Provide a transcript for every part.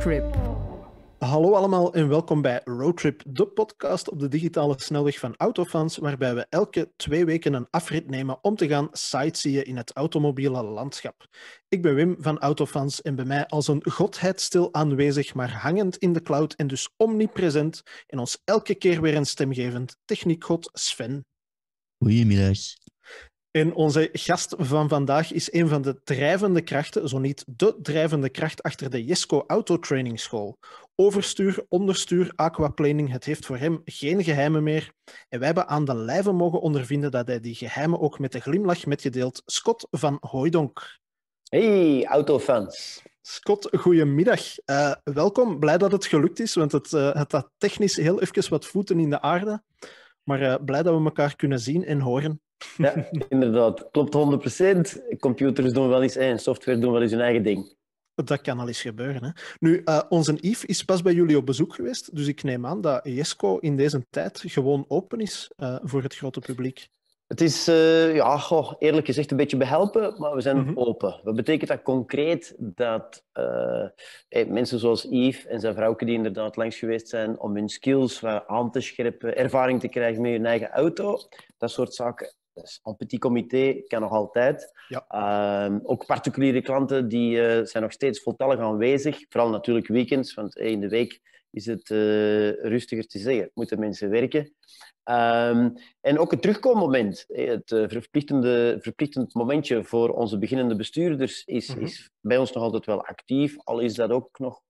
Roadtrip. Hallo allemaal en welkom bij Roadtrip, de podcast op de digitale snelweg van Autofans, waarbij we elke 2 weken een afrit nemen om te gaan sightseeën in het automobiele landschap. Ik ben Wim van Autofans en bij mij als een godheid stil aanwezig, maar hangend in de cloud en dus omnipresent en ons elke keer weer een stemgevend techniekgod Sven. Goedemiddag. En onze gast van vandaag is een van de drijvende krachten, zo niet de drijvende kracht achter de Jesco Autotrainingsschool. Overstuur, onderstuur, aquaplaning, het heeft voor hem geen geheimen meer. En wij hebben aan de lijve mogen ondervinden dat hij die geheimen ook met een glimlach metgedeeld. Scott van Hooijdonk. Hey, Autofans. Scott, goedemiddag. Welkom, blij dat het gelukt is, want het had technisch heel even wat voeten in de aarde. Maar blij dat we elkaar kunnen zien en horen. Ja, inderdaad. Klopt 100%. Computers doen wel eens en software doen wel eens hun eigen ding. Dat kan al eens gebeuren. Hè? Nu, onze Yves is pas bij jullie op bezoek geweest, dus ik neem aan dat Jesco in deze tijd gewoon open is voor het grote publiek. Het is, eerlijk gezegd, een beetje behelpen, maar we zijn open. Wat betekent dat concreet? Dat mensen zoals Yves en zijn vrouwke die inderdaad langs geweest zijn om hun skills aan te scherpen, ervaring te krijgen met hun eigen auto, dat soort zaken. Dus een petit comité kan nog altijd. Ja. Ook particuliere klanten die zijn nog steeds voltallig aanwezig. Vooral natuurlijk weekends, want in de week is het rustiger te zeggen. Moeten mensen werken. En ook het terugkommoment, het verplichtend momentje voor onze beginnende bestuurders is bij ons nog altijd wel actief. Al is dat ook nog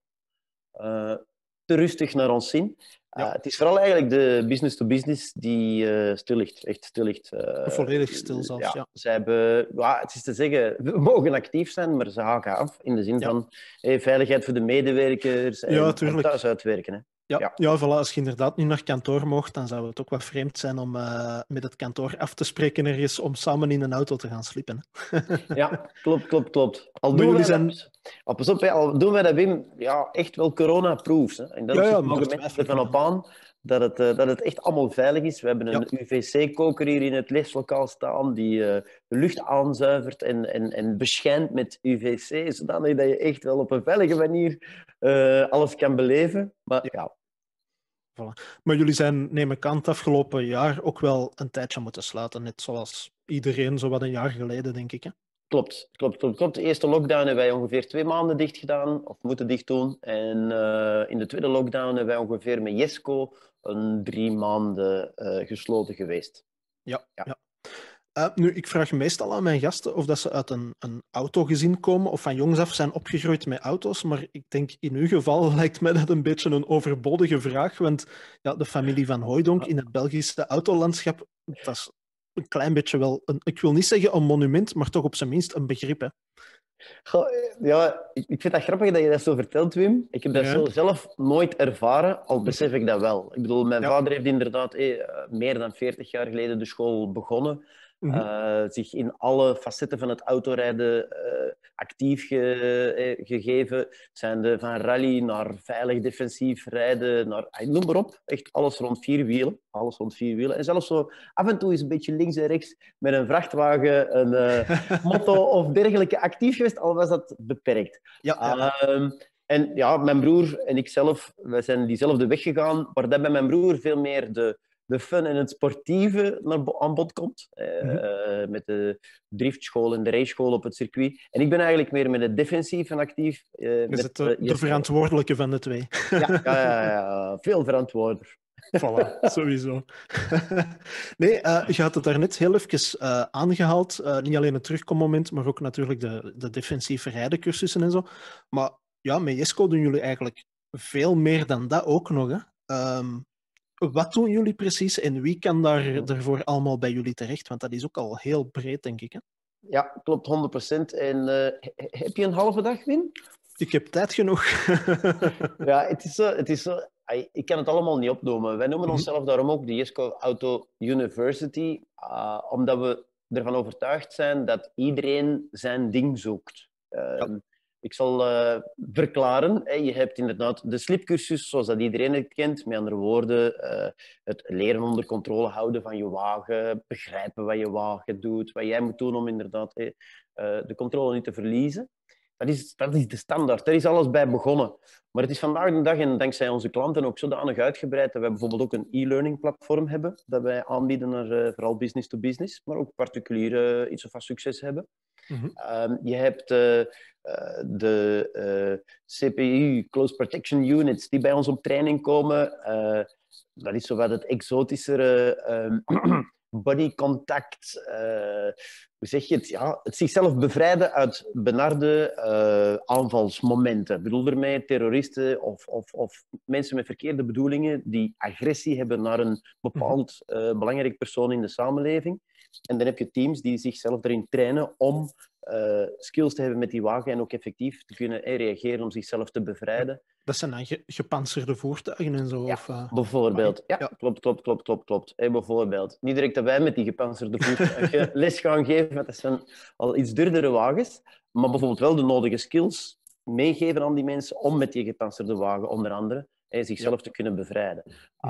te rustig naar ons zin. Ja. Het is vooral eigenlijk de business-to-business die stil ligt. Echt stil ligt. Volledig stil zelfs, ja. Zij hebben, het is te zeggen, we mogen actief zijn, maar ze haken af. In de zin van veiligheid voor de medewerkers en thuis uitwerken. Hè. Ja, voilà. Als je inderdaad niet naar kantoor mocht, dan zou het ook wat vreemd zijn om met het kantoor af te spreken ergens om samen in een auto te gaan slippen. Ja, klopt. Al doen wij dat, Wim, echt wel corona-proof. En daar mogen mensen ervan op aan dat het echt allemaal veilig is. We hebben een UVC-koker hier in het leslokaal staan die de lucht aanzuivert en beschijnt met UVC, zodanig dat je echt wel op een veilige manier alles kan beleven. Maar Voilà. Maar jullie zijn, neem ik aan, het afgelopen jaar ook wel een tijdje moeten sluiten. Net zoals iedereen, zo wat een jaar geleden, denk ik. Hè? Klopt. De eerste lockdown hebben wij ongeveer 2 maanden dicht gedaan, of moeten dicht doen. En in de tweede lockdown hebben wij ongeveer met Jesco 3 maanden gesloten geweest. Ja. Nu, ik vraag meestal aan mijn gasten of dat ze uit een autogezin komen of van jongs af zijn opgegroeid met auto's, maar ik denk in uw geval lijkt mij dat een beetje een overbodige vraag, want de familie van Hooijdonk in het Belgische autolandschap, dat is een klein beetje wel, ik wil niet zeggen een monument, maar toch op zijn minst een begrip. Hè? Goh, ik vind dat grappig dat je dat zo vertelt, Wim. Ik heb dat zo zelf nooit ervaren, al besef ik dat wel. Ik bedoel, mijn vader heeft inderdaad meer dan 40 jaar geleden de school begonnen. Zich in alle facetten van het autorijden actief gegeven. Zijnde van rally naar veilig defensief rijden, naar noem maar op. Echt alles rond 4 wielen. En zelfs zo af en toe is een beetje links en rechts met een vrachtwagen, een motto of dergelijke actief geweest, al was dat beperkt. En mijn broer en ik zelf, wij zijn diezelfde weg gegaan, waar dat bij mijn broer veel meer de fun en het sportieve aan bod komt. Met de driftschool en de raceschool op het circuit. En ik ben eigenlijk meer met het defensief en actief. De verantwoordelijke van de twee. Ja, veel verantwoorder. Voilà, sowieso. Nee, je had het daarnet heel even aangehaald. Niet alleen het terugkommoment, maar ook natuurlijk de defensieve rijdencursussen en zo. Maar ja, met Jesco doen jullie eigenlijk veel meer dan dat ook nog. Hè? Wat doen jullie precies en wie kan daarvoor allemaal bij jullie terecht? Want dat is ook al heel breed, denk ik. Hè? Ja, klopt 100%. En heb je een halve dag, Wim? Ik heb tijd genoeg. Ja, het is zo. Ik kan het allemaal niet opnoemen. Wij noemen onszelf daarom ook de Jesco Auto University, omdat we ervan overtuigd zijn dat iedereen zijn ding zoekt. Ik zal verklaren. Je hebt inderdaad de slipcursus, zoals dat iedereen het kent. Met andere woorden, het leren onder controle houden van je wagen, begrijpen wat je wagen doet, wat jij moet doen om inderdaad de controle niet te verliezen. dat is de standaard. Daar is alles bij begonnen. Maar het is vandaag de dag, en dankzij onze klanten ook zodanig uitgebreid, dat wij bijvoorbeeld ook een e-learning platform hebben, dat wij aanbieden naar vooral business to business, maar ook particulieren iets of wat succes hebben. Je hebt de CPU, Close Protection Units, die bij ons op training komen. Dat is zowat het exotischere body contact. Hoe zeg je het? Ja, het zichzelf bevrijden uit benarde aanvalsmomenten. Ik bedoel ermee terroristen of mensen met verkeerde bedoelingen die agressie hebben naar een bepaald belangrijk persoon in de samenleving. En dan heb je teams die zichzelf erin trainen om skills te hebben met die wagen en ook effectief te kunnen reageren om zichzelf te bevrijden. Dat zijn dan gepantserde voertuigen en zo? Ja, of, bijvoorbeeld. Ja, klopt. Bijvoorbeeld. Niet direct dat wij met die gepantserde voertuigen les gaan geven, want dat zijn al iets duurdere wagens, maar bijvoorbeeld wel de nodige skills meegeven aan die mensen om met die gepantserde wagen, onder andere, zichzelf te kunnen bevrijden.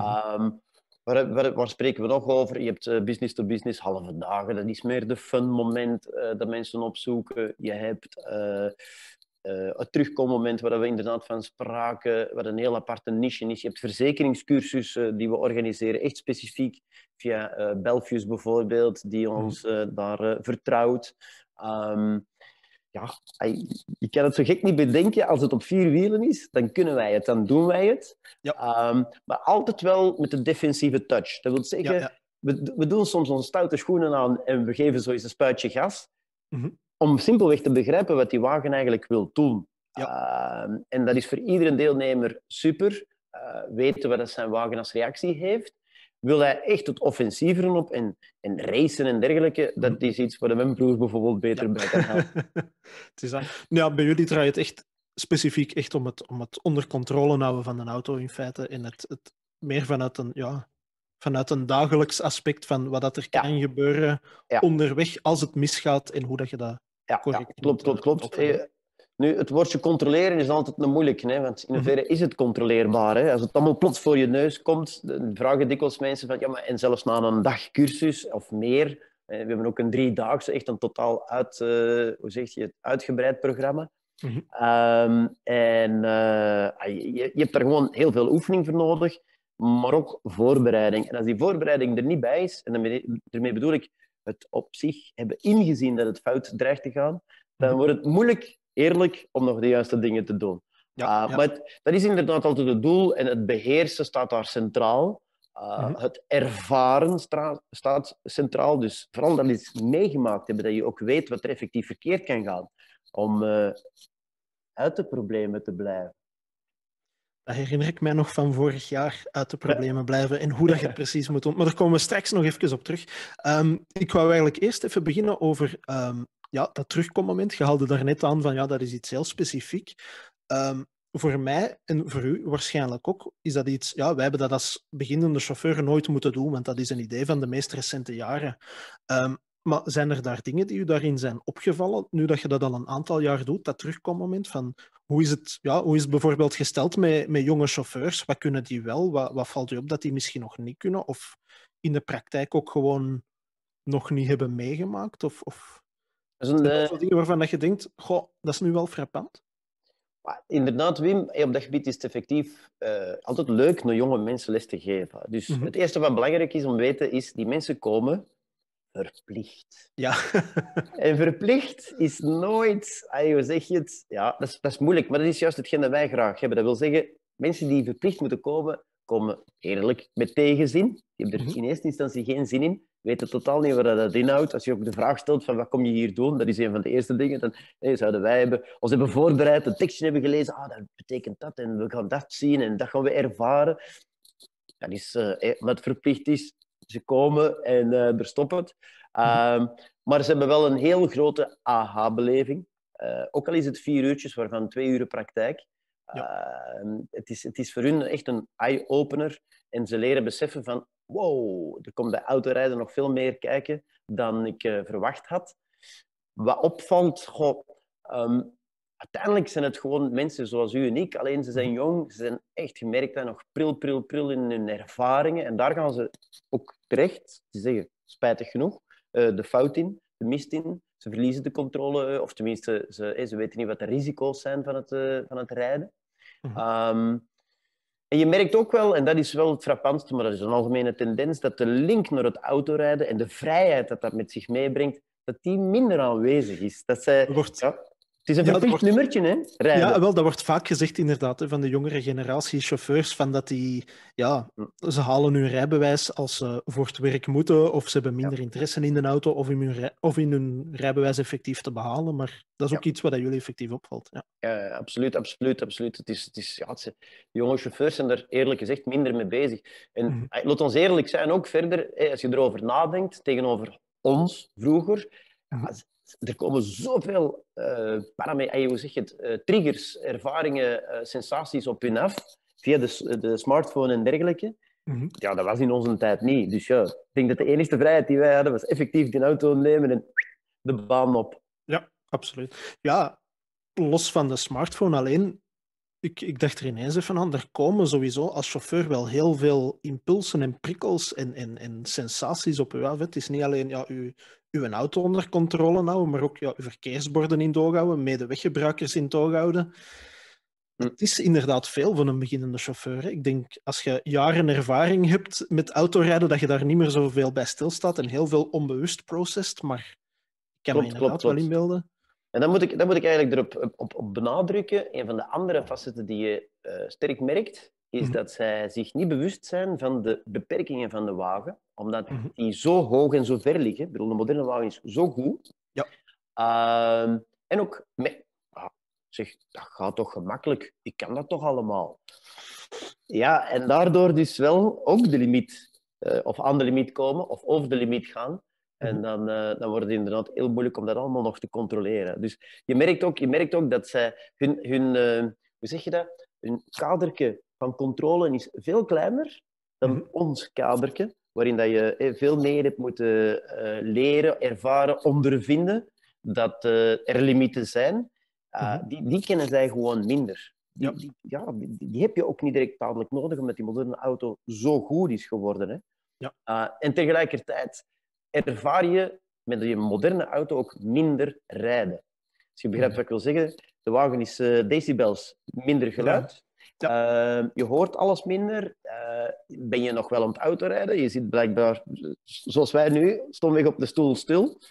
Waar spreken we nog over? Je hebt business to business, halve dagen. Dat is meer de fun moment dat mensen opzoeken. Je hebt het terugkommoment waar we inderdaad van spraken, wat een heel aparte niche is. Je hebt verzekeringscursussen die we organiseren, echt specifiek via Belfius bijvoorbeeld, die ons daar vertrouwt. Ja, je kan het zo gek niet bedenken. Als het op 4 wielen is, dan kunnen wij het, dan doen wij het. Ja. Maar altijd wel met een defensieve touch. Dat wil zeggen, we doen soms onze stoute schoenen aan en we geven zo eens een spuitje gas. Om simpelweg te begrijpen wat die wagen eigenlijk wil doen. Ja. En dat is voor iedere deelnemer super. Weten wat zijn wagen als reactie heeft. Wil hij echt het offensieveren op en racen en dergelijke, dat is iets waar mijn broer bijvoorbeeld beter bij kan helpen. Het is ja, bij jullie draait het echt specifiek echt om het onder controle houden van een auto in feite en het meer vanuit een dagelijks aspect van wat dat er kan gebeuren onderweg als het misgaat en hoe dat je dat correct klopt. Nu, het woordje controleren is altijd een moeilijke, hè? Want in hoeverre is het controleerbaar? Hè? Als het allemaal plots voor je neus komt, dan vragen dikwijls mensen van, ja, maar en zelfs na een dag cursus of meer, we hebben ook een 3-daagse, echt een totaal uitgebreid programma. Je hebt daar gewoon heel veel oefening voor nodig, maar ook voorbereiding. En als die voorbereiding er niet bij is, en daarmee bedoel ik het op zich hebben ingezien dat het fout dreigt te gaan, dan wordt het moeilijk, eerlijk, om nog de juiste dingen te doen. Maar dat is inderdaad altijd het doel en het beheersen staat daar centraal. Het ervaren staat centraal. Dus vooral dat iets meegemaakt hebben, dat je ook weet wat er effectief verkeerd kan gaan. Om uit de problemen te blijven. Dat herinner ik mij nog van vorig jaar, uit de problemen blijven en hoe dat je het precies moet doen. Maar daar komen we straks nog even op terug. Ik wou eigenlijk eerst even beginnen over dat terugkommoment. Je haalde daar net aan van dat is iets heel specifiek. Voor mij en voor u waarschijnlijk ook, is dat iets... Ja, wij hebben dat als beginnende chauffeur nooit moeten doen, want dat is een idee van de meest recente jaren. Maar zijn er daar dingen die u daarin zijn opgevallen, nu dat je dat al een aantal jaar doet, dat terugkommoment van hoe is het bijvoorbeeld gesteld met jonge chauffeurs? Wat kunnen die wel? Wat valt u op dat die misschien nog niet kunnen? Of in de praktijk ook gewoon nog niet hebben meegemaakt? Of zijn er zo dingen waarvan dat je denkt, goh, dat is nu wel frappant? Inderdaad, Wim, op dat gebied is het effectief altijd leuk naar jonge mensen les te geven. Dus het eerste wat belangrijk is om te weten, is die mensen komen verplicht. Ja. En verplicht is nooit... Hoe zeg je het? Ja, dat is moeilijk, maar dat is juist hetgeen dat wij graag hebben. Dat wil zeggen, mensen die verplicht moeten komen, komen eerlijk met tegenzin. Die hebben er in eerste instantie geen zin in. Weten totaal niet wat dat inhoudt. Als je ook de vraag stelt van wat kom je hier doen, dat is een van de eerste dingen. Dan zouden wij ons hebben voorbereid, een tekstje hebben gelezen. Dat betekent dat en we gaan dat zien en dat gaan we ervaren. Dat is wat het verplicht is. Ze komen en er stopt het. Maar ze hebben wel een heel grote aha-beleving. Ook al is het 4 uurtjes, waarvan 2 uur praktijk. Het is voor hun echt een eye-opener. En ze leren beseffen van... Wow, er komt bij autorijden nog veel meer kijken dan ik verwacht had. Wat opvalt... uiteindelijk zijn het gewoon mensen zoals u en ik. Alleen ze zijn jong, ze zijn echt gemerkt en nog pril in hun ervaringen. En daar gaan ze ook terecht, ze zeggen, spijtig genoeg, de fout in, de mist in. Ze verliezen de controle, of tenminste, ze weten niet wat de risico's zijn van het rijden. En je merkt ook wel, en dat is wel het frappantste, maar dat is een algemene tendens, dat de link naar het autorijden en de vrijheid dat dat met zich meebrengt, dat die minder aanwezig is. Dat zij, het is een verplicht nummertje, hè, rijden. Ja, wel, dat wordt vaak gezegd inderdaad, hè, van de jongere generatie chauffeurs, van dat die, ze halen hun rijbewijs als ze voor het werk moeten, of ze hebben minder interesse in de auto, of in hun rijbewijs effectief te behalen. Maar dat is ook iets wat jullie effectief opvalt. Ja, absoluut. De jonge chauffeurs zijn er eerlijk gezegd minder mee bezig. En laat ons eerlijk zijn, ook verder, als je erover nadenkt, tegenover ons vroeger, er komen zoveel triggers, ervaringen, sensaties op hun af, via de smartphone en dergelijke. Ja, dat was in onze tijd niet. Dus ja, ik denk dat de enige vrijheid die wij hadden, was effectief de auto nemen en de baan op. Ja, absoluut. Ja, los van de smartphone alleen, ik dacht er ineens even aan, er komen sowieso als chauffeur wel heel veel impulsen en prikkels en sensaties op u af. Het is niet alleen uw auto onder controle houden, maar ook uw verkeersborden in toog houden, medeweggebruikers in toog houden. Het is inderdaad veel voor een beginnende chauffeur. Ik denk, als je jaren ervaring hebt met autorijden, dat je daar niet meer zoveel bij stilstaat en heel veel onbewust processed, maar ik kan me inderdaad wel inbeelden. En dan moet ik eigenlijk erop op benadrukken. Een van de andere facetten die je sterk merkt, is dat zij zich niet bewust zijn van de beperkingen van de wagen, omdat die zo hoog en zo ver liggen. Ik bedoel, de moderne wagen is zo goed. Ja. En ook, zeg, dat gaat toch gemakkelijk? Ik kan dat toch allemaal? Ja, en daardoor dus wel ook de limiet, of aan de limiet komen, of over de limiet gaan. En dan wordt het inderdaad heel moeilijk om dat allemaal nog te controleren. Dus je merkt ook dat zij hun hoe zeg je dat? Hun kadertje van controle is veel kleiner dan ons kadertje, waarin dat je veel meer hebt moeten leren, ervaren, ondervinden dat er limieten zijn. Die kennen zij gewoon minder. Die heb je ook niet direct dadelijk nodig, omdat die moderne auto zo goed is geworden. Hè? Ja. En tegelijkertijd ervaar je met je moderne auto ook minder rijden. Als je begrijpt wat ik wil zeggen, de wagen is decibels minder geluid. Ja. Je hoort alles minder. Ben je nog wel aan het autorijden? Je zit blijkbaar, zoals wij nu, stomweg op de stoel stil.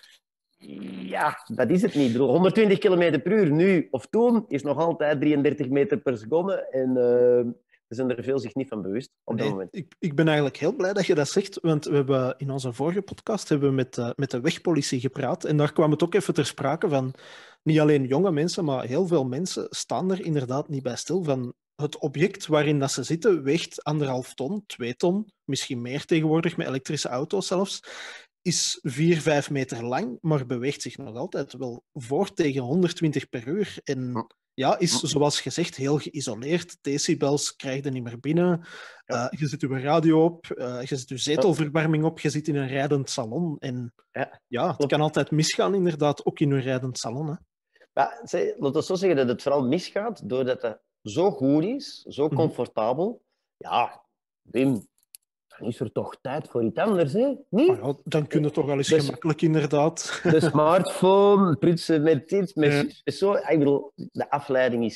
Ja, dat is het niet. 120 km per uur nu of toen is nog altijd 33 meter per seconde. En er zijn er veel zich niet van bewust op dat moment. Ik ben eigenlijk heel blij dat je dat zegt, want we hebben in onze vorige podcast hebben we met de wegpolitie gepraat en daar kwam het ook even ter sprake van niet alleen jonge mensen, maar heel veel mensen staan er inderdaad niet bij stil van het object waarin dat ze zitten weegt 1,5 ton, 2 ton, misschien meer tegenwoordig met elektrische auto's zelfs, is 4-5 meter lang, maar beweegt zich nog altijd wel voor tegen 120 per uur. En is, zoals gezegd, heel geïsoleerd. Decibels krijg je niet meer binnen. Je zet je radio op, je zet je zetelverwarming op, je zit in een rijdend salon. En het kan altijd misgaan, inderdaad, ook in een rijdend salon. Hè. Ja, laat ons zo zeggen dat het vooral misgaat doordat het zo goed is, zo comfortabel. Ja, Wim, dan is er toch tijd voor iets anders, hè? Niet? Dan kun je toch wel eens gemakkelijk, inderdaad. De smartphone, prutsen met dit, met zo. Ik bedoel, de afleiding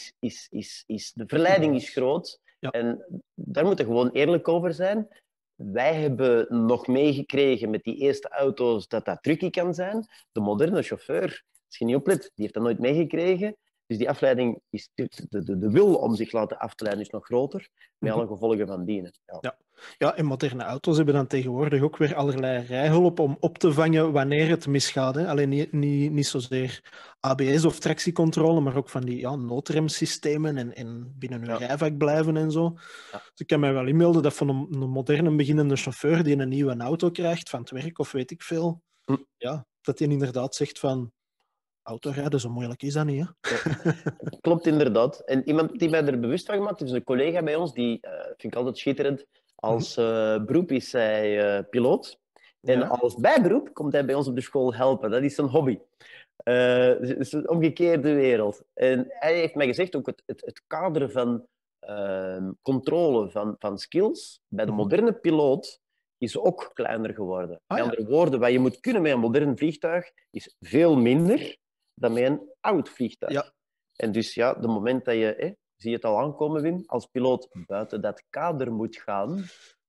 de verleiding is groot. Ja. En daar moeten we gewoon eerlijk over zijn. Wij hebben nog meegekregen met die eerste auto's dat tricky kan zijn. De moderne chauffeur, als je niet oplet, die heeft dat nooit meegekregen. Dus die afleiding, de wil om zich laten af te leiden is nog groter, met alle gevolgen van dienen. Ja, en moderne auto's hebben dan tegenwoordig ook weer allerlei rijhulp om op te vangen wanneer het misgaat. Hè. Alleen niet zozeer ABS of tractiecontrole, maar ook van die noodremsystemen en binnen hun rijvak blijven en zo. Ja. Dus ik kan mij wel inbeelden dat van een moderne beginnende chauffeur die een nieuwe auto krijgt van het werk of weet ik veel, dat hij inderdaad zegt van autorijden, zo moeilijk is dat niet, hè? Ja, klopt inderdaad. En iemand die mij er bewust van gemaakt, is een collega bij ons, die vind ik altijd schitterend. Als beroep is hij piloot. En als bijberoep komt hij bij ons op de school helpen. Dat is zijn hobby. Het is een omgekeerde wereld. En hij heeft mij gezegd, ook het kaderen van controle van skills bij de moderne piloot is ook kleiner geworden. Ah, Met ja. andere woorden, wat je moet kunnen met een modern vliegtuig, is veel minder dan met een oud vliegtuig. Ja. En dus ja, de moment dat je, zie je het al aankomen, Wim, als piloot buiten dat kader moet gaan,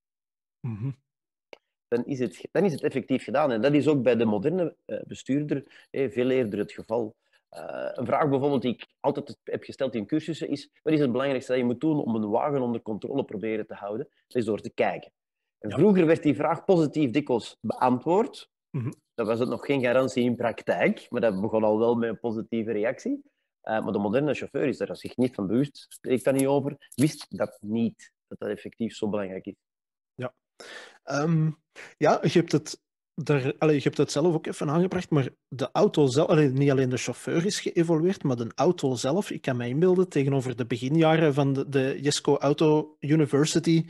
dan is het effectief gedaan. En dat is ook bij de moderne bestuurder veel eerder het geval. Een vraag bijvoorbeeld die ik altijd heb gesteld in cursussen is: wat is het belangrijkste dat je moet doen om een wagen onder controle proberen te houden? Dat is door te kijken. En vroeger werd die vraag positief dikwijls beantwoord. Dat was het nog geen garantie in praktijk, maar dat begon al wel met een positieve reactie. Maar de moderne chauffeur is daar zich niet van bewust, spreekt daar niet over, wist dat niet, dat dat effectief zo belangrijk is. Ja. Ja, je hebt het zelf ook even aangebracht, maar de auto zelf, niet alleen de chauffeur is geëvolueerd, maar de auto zelf, ik kan me inbeelden, tegenover de beginjaren van de Jesco Auto University.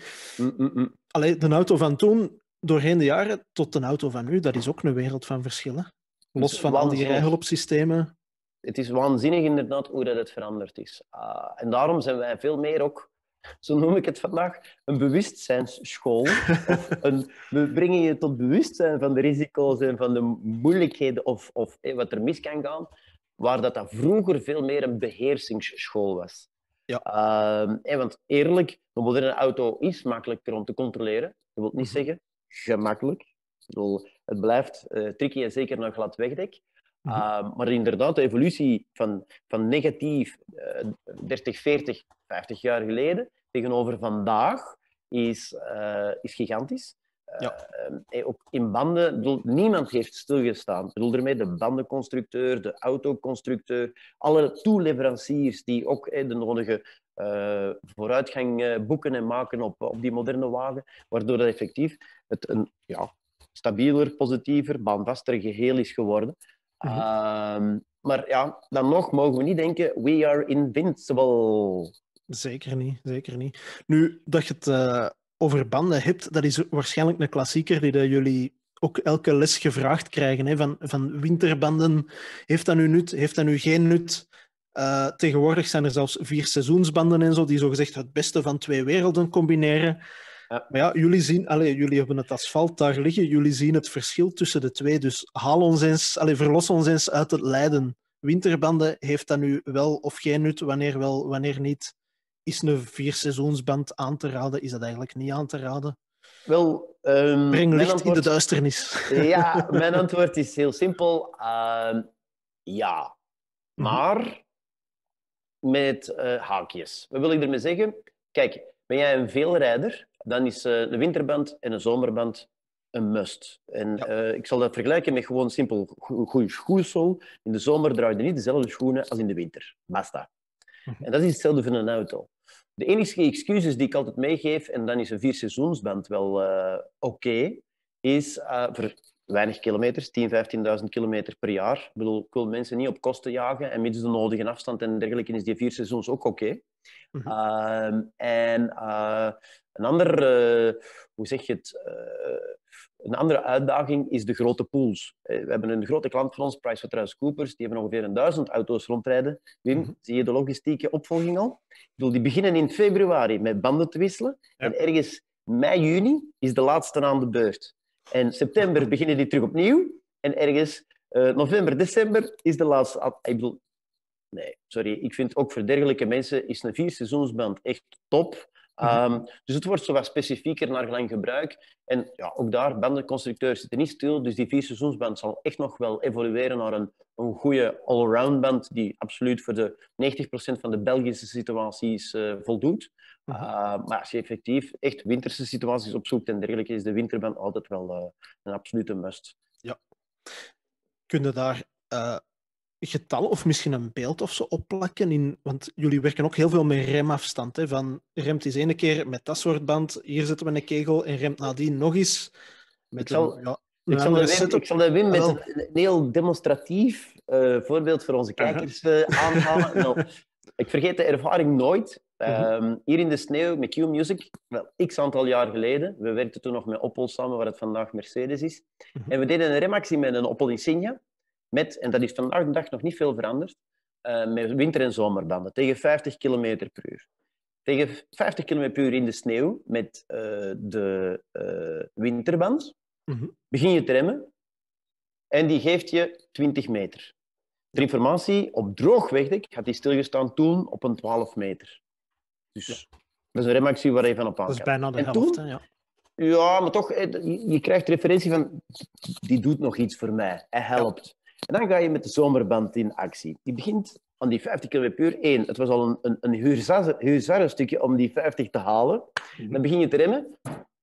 De auto van toen, doorheen de jaren, tot de auto van nu, dat is ook een wereld van verschillen. Los van al die rijhulpsystemen. Het is waanzinnig inderdaad hoe dat het veranderd is. En daarom zijn wij veel meer ook, zo noem ik het vandaag, een bewustzijnsschool. We brengen je tot bewustzijn van de risico's en van de moeilijkheden of wat er mis kan gaan, waar dat vroeger veel meer een beheersingsschool was. Ja. Want eerlijk, een moderne auto is makkelijker om te controleren. Dat wil niet zeggen gemakkelijk. Ik bedoel, het blijft tricky en zeker een glad wegdek. Maar inderdaad, de evolutie van negatief 30, 40, 50 jaar geleden tegenover vandaag is gigantisch. Ook in banden, bedoel, niemand heeft stilgestaan. Ik bedoel ermee de bandenconstructeur, de autoconstructeur, alle toeleveranciers die ook de nodige vooruitgang boeken en maken op die moderne wagen, waardoor dat effectief het een stabieler, positiever, baanvaster geheel is geworden. Maar ja, dan nog mogen we niet denken, we are invincible. Zeker niet, zeker niet. Nu, dat je het over banden hebt, dat is waarschijnlijk een klassieker die jullie ook elke les gevraagd krijgen. Hè? Van winterbanden, heeft dat nu nut, heeft dat nu geen nut? Tegenwoordig zijn er zelfs 4 seizoensbanden en zo, die zogezegd het beste van 2 werelden combineren. Maar ja, jullie hebben het asfalt daar liggen, jullie zien het verschil tussen de twee, dus verlos ons eens uit het lijden. Winterbanden, heeft dat nu wel of geen nut, wanneer wel, wanneer niet? Is een 4-seizoensband aan te raden? Is dat eigenlijk niet aan te raden? Wel, breng licht in de duisternis. Ja, mijn antwoord is heel simpel. Ja. Maar met haakjes. Wat wil ik ermee zeggen? Kijk, ben jij een veelrijder, dan is een winterband en een zomerband een must. En ik zal dat vergelijken met gewoon simpel goede schoeisel. In de zomer draai je niet dezelfde schoenen als in de winter. Basta. En dat is hetzelfde voor een auto. De enige excuses die ik altijd meegeef, en dan is een 4-seizoensband wel oké, is voor weinig kilometers, 10.000, 15.000 kilometer per jaar. Ik bedoel, ik wil mensen niet op kosten jagen en mits de nodige afstand en dergelijke is die 4 seizoens ook oké. Een andere uitdaging is de grote pools. We hebben een grote klant van ons, PricewaterhouseCoopers, die hebben ongeveer 1000 auto's rondrijden. Wim, zie je de logistieke opvolging al? Ik bedoel, die beginnen in februari met banden te wisselen. Ja. En ergens mei, juni is de laatste aan de beurt. En september beginnen die terug opnieuw. En ergens november, december is de laatste. Ik bedoel, nee, sorry. Ik vind ook voor dergelijke mensen is een 4-seizoensband echt top. Dus het wordt zo wat specifieker naar gelang gebruik. En ja, ook daar, bandenconstructeurs zitten niet stil. Dus die 4-seizoensband zal echt nog wel evolueren naar een goede all-around band die absoluut voor de 90% van de Belgische situaties voldoet. Maar als je effectief echt winterse situaties opzoekt en dergelijke, is de winterband altijd wel een absolute must. Ja. Kun je daar getallen of misschien een beeld of zo opplakken? Want jullie werken ook heel veel met remafstand. Hè? Van remt eens 1 keer met dat soort band, hier zetten we een kegel en remt nadien nog eens. Ik zal dat Wim met een heel demonstratief voorbeeld voor onze kijkers aanhalen. Nou, ik vergeet de ervaring nooit. Hier in de sneeuw met Q-Music, wel x aantal jaar geleden. We werkten toen nog met Opel samen, waar het vandaag Mercedes is. En we deden een remactie met een Opel Insignia. En dat is vandaag de dag nog niet veel veranderd, met winter- en zomerbanden tegen 50 km per uur. tegen 50 km/h in de sneeuw met de winterband, begin je te remmen en die geeft je 20 meter. Ter informatie, op droog wegdek had hij stilgestaan toen op een 12 meter. Dus dat is een remactie waar je van op aan kan. Dat is bijna de helft, toen, hè? Ja. Ja, maar toch, je krijgt referentie van, die doet nog iets voor mij, hij helpt. En dan ga je met de zomerband in actie. Die begint aan die 50 km/h. Het was al een huzarrenstukje om die 50 te halen. Dan begin je te remmen.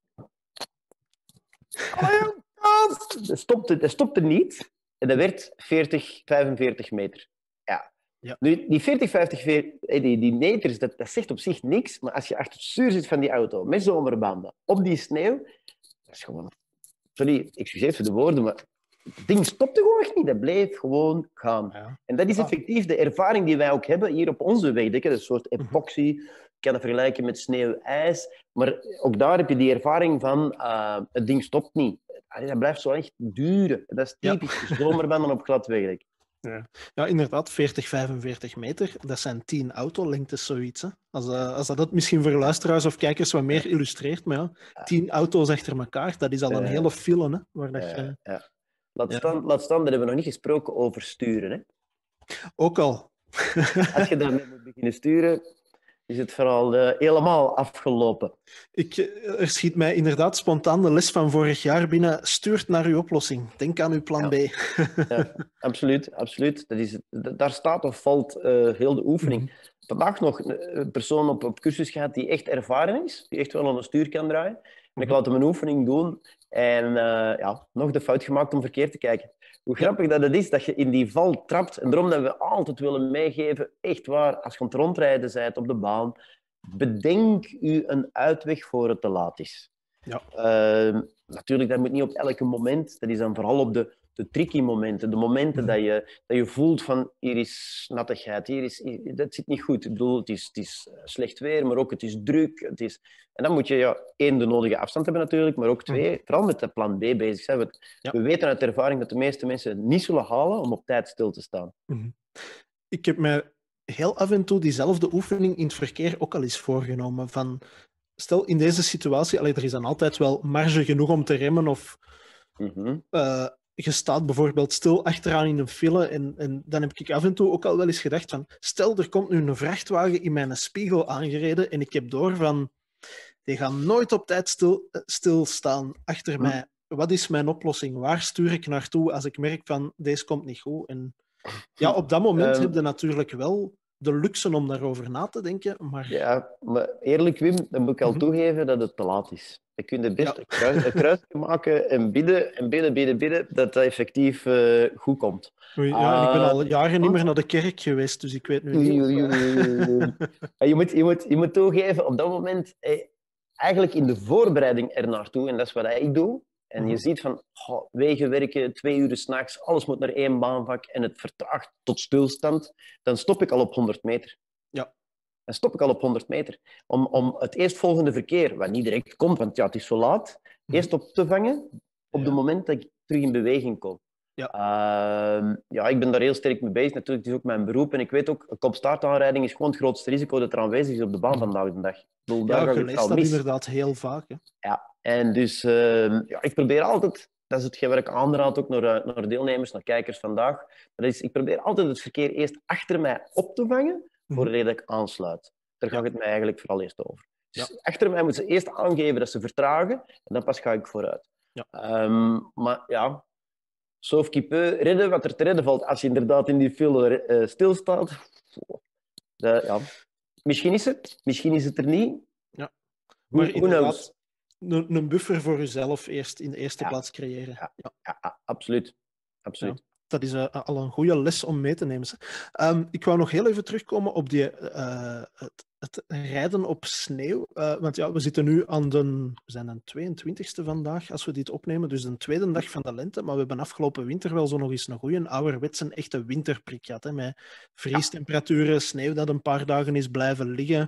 Dat stopte niet. En dat werd 40, 45 meter. Ja. Nu, die 40, 50, die meters, dat zegt op zich niks. Maar als je achter het stuur zit van die auto, met zomerbanden, op die sneeuw, dat is gewoon... Sorry, excuseer voor de woorden, maar het ding stopte gewoon echt niet. Dat bleef gewoon gaan. Ja. En dat is effectief de ervaring die wij ook hebben hier op onze wegdekken. Dat is een soort epoxy. Je kan dat vergelijken met sneeuw-ijs. Maar ook daar heb je die ervaring van het ding stopt niet. Dat blijft zo echt duren. Dat is typisch zomerbanden op glad wegdek. Ja, inderdaad, 40, 45 meter. Dat zijn 10 autolengtes, zoiets. Hè? Als dat misschien voor luisteraars of kijkers wat meer illustreert. Maar 10 auto's achter elkaar, dat is al een hele file. Hè, waar dat Laat staan, dat hebben we nog niet gesproken over sturen. Hè? Ook al. Als je daarmee moet beginnen sturen, is het vooral helemaal afgelopen. Er schiet mij inderdaad spontaan de les van vorig jaar binnen. Stuurt naar uw oplossing. Denk aan uw plan B. Ja, absoluut, absoluut. Daar staat of valt heel de oefening. Vandaag nog een persoon op cursus gehad die echt ervaren is, die echt wel aan een stuur kan draaien. En ik laat hem een oefening doen en nog de fout gemaakt om verkeerd te kijken. Hoe grappig dat het is dat je in die val trapt. En daarom dat we altijd willen meegeven, echt waar, als je aan het rondrijden bent op de baan, bedenk u een uitweg voor het te laat is. Ja. Natuurlijk, dat moet niet op elk moment. Dat is dan vooral op de tricky momenten. De momenten dat je voelt van, hier is nattigheid, dat zit niet goed. Ik bedoel, het is slecht weer, maar ook het is druk. En dan moet je 1, de nodige afstand hebben natuurlijk, maar ook 2, vooral met het plan B bezig zijn. We weten uit ervaring dat de meeste mensen het niet zullen halen om op tijd stil te staan. Ik heb me heel af en toe diezelfde oefening in het verkeer ook al eens voorgenomen. Van, stel, in deze situatie, er is dan altijd wel marge genoeg om te remmen of... je staat bijvoorbeeld stil achteraan in een file en dan heb ik af en toe ook al wel eens gedacht van, stel, er komt nu een vrachtwagen in mijn spiegel aangereden en ik heb door van, die gaan nooit op tijd stilstaan achter mij. Wat is mijn oplossing? Waar stuur ik naartoe als ik merk van, deze komt niet goed? En ja, op dat moment heb je natuurlijk wel de luxe om daarover na te denken, maar... Ja, maar eerlijk, Wim, dan moet ik al toegeven dat het te laat is. Je kunt het best een kruisje maken en bidden, dat dat effectief goed komt. Ik ben al jaren niet meer naar de kerk geweest, dus ik weet nu niet... Je moet toegeven, op dat moment, eigenlijk in de voorbereiding ernaartoe, en dat is wat ik doe, en je ziet van, wegen werken, 2 uur 's nachts, alles moet naar 1 baanvak en het vertraagt tot stilstand, dan stop ik al op 100 meter. Ja. Dan stop ik al op 100 meter. Om het eerstvolgende verkeer, wat niet direct komt, want het is zo laat, eerst op te vangen op het moment dat ik terug in beweging kom. Ja. Ik ben daar heel sterk mee bezig. Natuurlijk, het is ook mijn beroep. En ik weet ook, een kopstaartaanrijding is gewoon het grootste risico dat er aanwezig is op de baan vandaag de dag. Je leest dat inderdaad heel vaak. Hè? Ja, en dus ik probeer altijd, dat is hetgeen wat ik aanraad ook naar deelnemers, naar kijkers vandaag, dat is, ik probeer altijd het verkeer eerst achter mij op te vangen, voordat ik aansluit. Daar gaat het mij eigenlijk vooral eerst over. Dus achter mij moeten ze eerst aangeven dat ze vertragen, en dan pas ga ik vooruit. Ja. Maar ja, sauf qui peut, redden wat er te redden valt als je inderdaad in die file stilstaat. Misschien is het er niet. Ja. Maar inderdaad, een buffer voor jezelf eerst in de eerste plaats creëren. Ja, absoluut. Ja, dat is al een goede les om mee te nemen. Ik wou nog heel even terugkomen op het rijden op sneeuw. Want we zitten nu aan we zijn aan 22e vandaag, als we dit opnemen. Dus de tweede dag van de lente. Maar we hebben afgelopen winter wel zo nog eens een goede ouderwetse echte winterprik gehad. Hè, met vriestemperaturen, sneeuw dat een paar dagen is blijven liggen.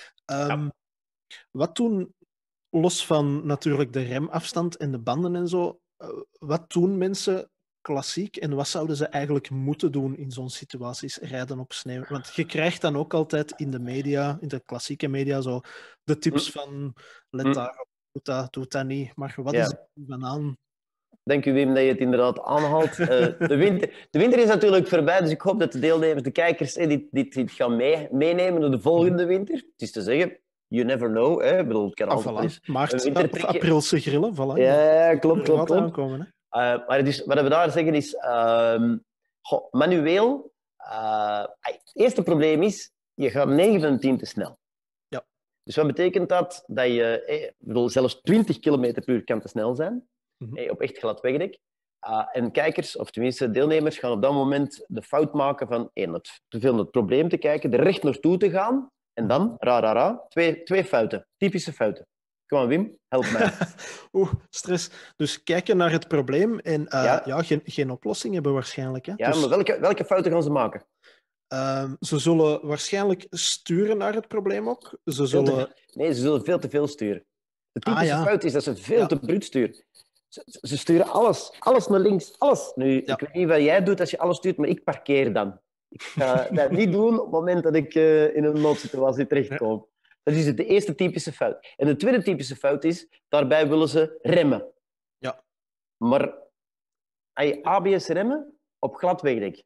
Wat toen, los van natuurlijk de remafstand en de banden en zo, wat doen mensen klassiek en wat zouden ze eigenlijk moeten doen in zo'n situaties, rijden op sneeuw? Want je krijgt dan ook altijd in de media, in de klassieke media, zo de tips van let daarop, doe dat niet. Maar wat is er van aan? Dank u, Wim, dat je het inderdaad aanhaalt. De winter is natuurlijk voorbij, dus ik hoop dat de deelnemers, de kijkers, dit gaan meenemen door de volgende winter. Het is te zeggen, you never know. Hè. Ik bedoel, het kan altijd eens maart of aprilse grillen. Voilà. Ja, klopt. Aankomen, hè? Maar dus, wat we daar zeggen is, manueel, het eerste probleem is, je gaat 9 van de 10 te snel. Ja. Dus wat betekent dat? Dat je, zelfs 20 km per uur kan te snel zijn. Op echt glad wegdek. En kijkers, of tenminste deelnemers, gaan op dat moment de fout maken van te veel naar het probleem te kijken, er recht naartoe te gaan, en dan, twee fouten. Typische fouten. Kom aan, Wim, help mij. Stress. Dus kijken naar het probleem en geen oplossing hebben waarschijnlijk. Hè? Ja, dus, maar welke fouten gaan ze maken? Ze zullen waarschijnlijk sturen naar het probleem ook. Ze zullen veel te veel sturen. De typische fout is dat ze veel te bruut sturen. Ze sturen alles naar links, alles. Nu, ik weet niet wat jij doet als je alles stuurt, maar ik parkeer dan. Ik ga dat niet doen op het moment dat ik in een noodsituatie terechtkom. Dat is de eerste typische fout. En de tweede typische fout is, daarbij willen ze remmen. Ja. Maar als je ABS remmen op glad wegdek.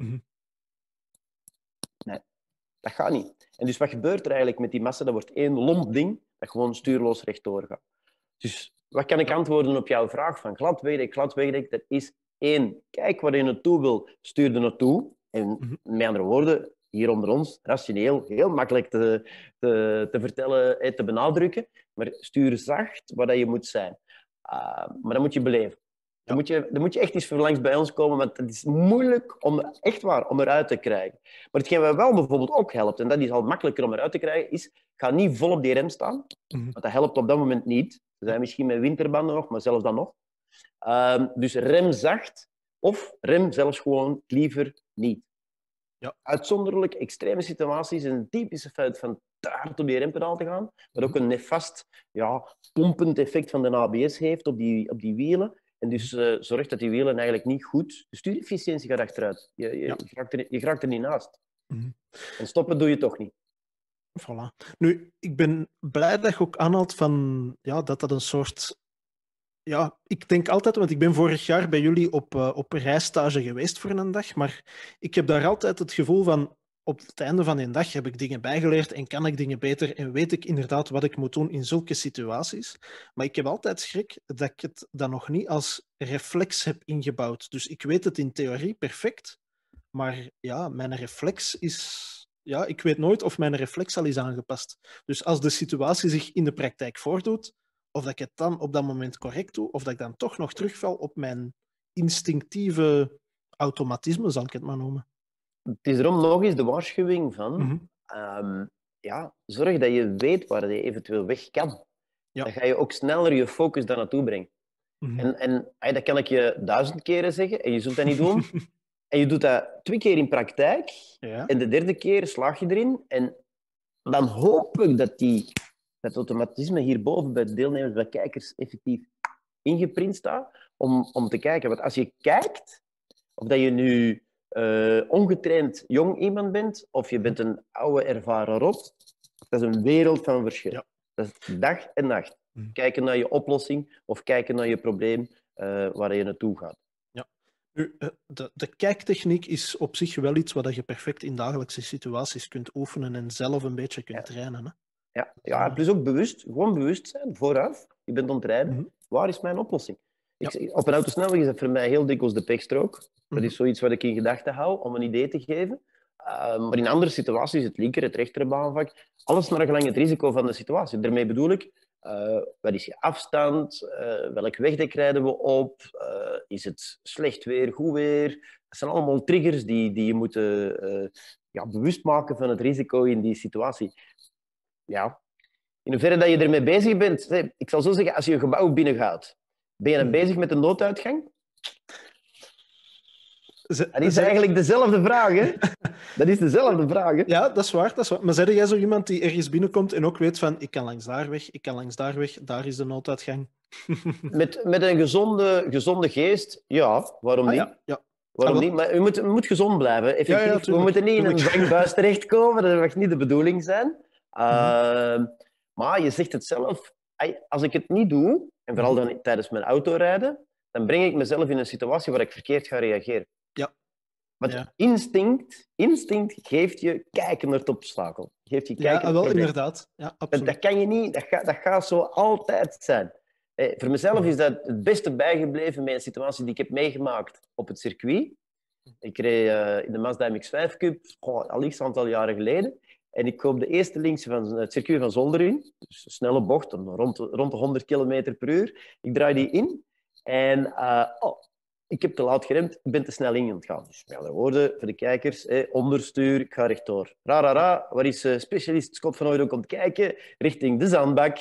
Nee, dat gaat niet. En dus wat gebeurt er eigenlijk met die massa? Dat wordt één lomp ding dat gewoon stuurloos rechtdoor gaat. Dus wat kan ik antwoorden op jouw vraag van glad wegdek? Dat is 1. Kijk waar je naartoe wil, stuur er naartoe. En met andere woorden, hier onder ons, rationeel, heel makkelijk te vertellen, te benadrukken. Maar stuur zacht waar je moet zijn. Maar dat moet je beleven. Dan moet je echt eens langs bij ons komen, want het is moeilijk om eruit te krijgen. Maar hetgeen wat wel bijvoorbeeld ook helpt, en dat is al makkelijker om eruit te krijgen, is ga niet vol op die rem staan. Want dat helpt op dat moment niet. We zijn misschien met winterbanden nog, maar zelfs dan nog. Dus rem zacht of rem zelfs gewoon liever niet. Ja. Uitzonderlijk extreme situaties, een typische fout van te hard op die rempedaal te gaan, wat ook een nefast, pompend effect van de ABS heeft op die wielen. En dus zorgt dat die wielen eigenlijk niet goed... De stuurefficiëntie gaat achteruit. Je raakt er niet naast. En stoppen doe je toch niet. Voilà. Nu, ik ben blij dat je ook aanhaalt van, dat een soort... Ja, ik denk altijd, want ik ben vorig jaar bij jullie op rijstage geweest voor een dag, maar ik heb daar altijd het gevoel van, op het einde van een dag heb ik dingen bijgeleerd en kan ik dingen beter en weet ik inderdaad wat ik moet doen in zulke situaties. Maar ik heb altijd schrik dat ik het dan nog niet als reflex heb ingebouwd. Dus ik weet het in theorie perfect, maar mijn reflex is... Ja, ik weet nooit of mijn reflex al is aangepast. Dus als de situatie zich in de praktijk voordoet, of dat ik het dan op dat moment correct doe, of dat ik dan toch nog terugval op mijn instinctieve automatisme, zal ik het maar noemen. Het is erom nog eens de waarschuwing van... zorg dat je weet waar je eventueel weg kan. Dan ga je ook sneller je focus daar naartoe brengen. En dat kan ik je 1000 keren zeggen, en je zult dat niet doen. En je doet dat 2 keer in praktijk, en de 3e keer slaag je erin. En dan hoop ik dat dat automatisme hierboven bij de deelnemers, bij kijkers, effectief ingeprint staat, om te kijken. Want als je kijkt, of dat je nu ongetraind jong iemand bent, of je bent een oude ervaren rot, dat is een wereld van verschil. Ja. Dat is dag en nacht. Kijken naar je oplossing, of kijken naar je probleem waar je naartoe gaat. Ja. Nu, de kijktechniek is op zich wel iets wat je perfect in dagelijkse situaties kunt oefenen en zelf een beetje kunt trainen. Hè? Ja, plus ook gewoon bewust zijn, vooraf. Je bent aan het rijden. Waar is mijn oplossing? Op een autosnelweg is dat voor mij heel dikwijls de pechstrook. Dat is zoiets wat ik in gedachten hou, om een idee te geven. Maar in andere situaties, het linker, het rechtere baanvak, alles naar gelang het risico van de situatie. Daarmee bedoel ik, wat is je afstand? Welk wegdek rijden we op? Is het slecht weer, goed weer? Dat zijn allemaal triggers die je moet bewust maken van het risico in die situatie. Ja. In hoeverre dat je ermee bezig bent, ik zal zo zeggen, als je een gebouw binnengaat, ben je dan bezig met de nooduitgang? Dat is eigenlijk dezelfde vraag, hè? Dat is dezelfde vraag, hè? Ja, dat is waar, dat is waar. Maar zeg jij zo iemand die ergens binnenkomt en ook weet van ik kan langs daar weg, ik kan langs daar weg, daar is de nooduitgang? Met een gezonde geest, ja, waarom niet? Ja. Waarom wel. niet? Maar je moet gezond blijven, effectief. We moeten niet in een dwangbuis terechtkomen, dat mag niet de bedoeling zijn. Maar je zegt het zelf, als ik het niet doe, en vooral dan tijdens mijn autorijden, dan breng ik mezelf in een situatie waar ik verkeerd ga reageren. Ja. Want instinct geeft je kijken naar het obstakel. Geeft je kijken ja, wel inderdaad. Ja, absoluut. Dat kan je niet, dat gaat zo altijd zijn. Voor mezelf is dat het beste bijgebleven met een situatie die ik heb meegemaakt op het circuit. Ik reed in de Mazda MX-5 Cup, al een aantal jaren geleden. En ik koop de eerste links van het circuit van Zoldering. Dus een snelle bocht, rond de 100 km per uur. Ik draai die in en ik heb te laat geremd. Ik ben te snel in aan het gaan. Dus met andere woorden, voor de kijkers, onderstuur, ik ga rechtdoor. Ra, waar is specialist Scott van Ooyen komt kijken? Richting de zandbak.